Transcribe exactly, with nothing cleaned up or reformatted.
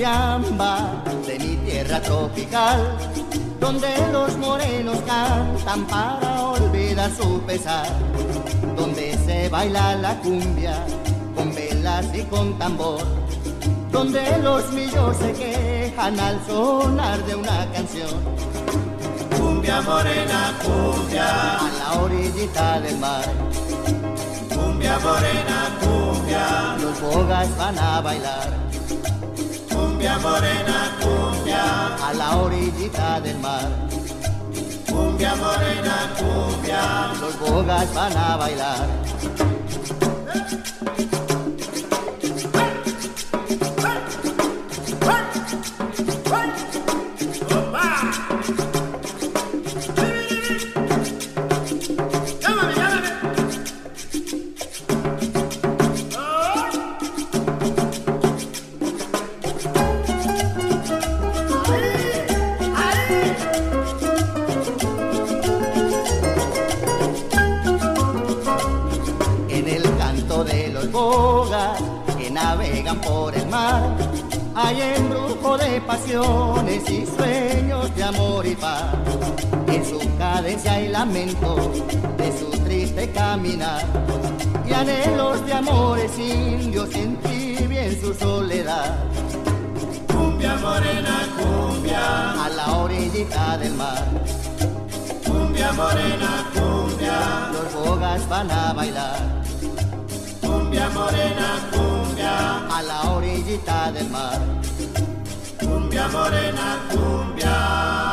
samba de mi tierra tropical, donde los morenos cantan para olvidar su pesar, donde se baila la cumbia con velas y con tambor, donde los millos se quejan al sonar de una canción. Cumbia morena, cumbia, a la orillita del mar. Cumbia morena, cumbia, los bogas van a bailar. Cumbia morena, cumbia, a la orillita del mar. Cumbia morena, cumbia, los bogas van a bailar. De los bogas que navegan por el mar, hay embrujo de pasiones y sueños de amor y paz. En su cadencia y lamento de su triste caminar, y anhelos de amores indios en tibia en su soledad. Cumbia morena, cumbia, a la orillita del mar. Cumbia morena, cumbia, los bogas van a bailar. Cumbia morena, cumbia, a la orillita del mar. Cumbia morena, cumbia.